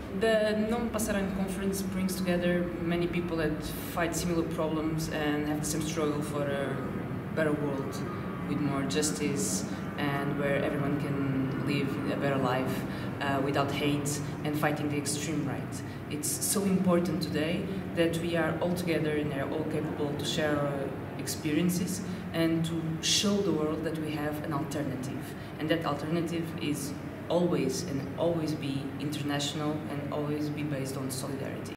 The NO PASARAN conference brings together many people that fight similar problems and have the same struggle for a better world with more justice and where everyone can live a better life without hate and fighting the extreme right. It's so important today that we are all together and are all capable to share our experiences and to show the world that we have an alternative, and that alternative is always and always be international and always be based on solidarity.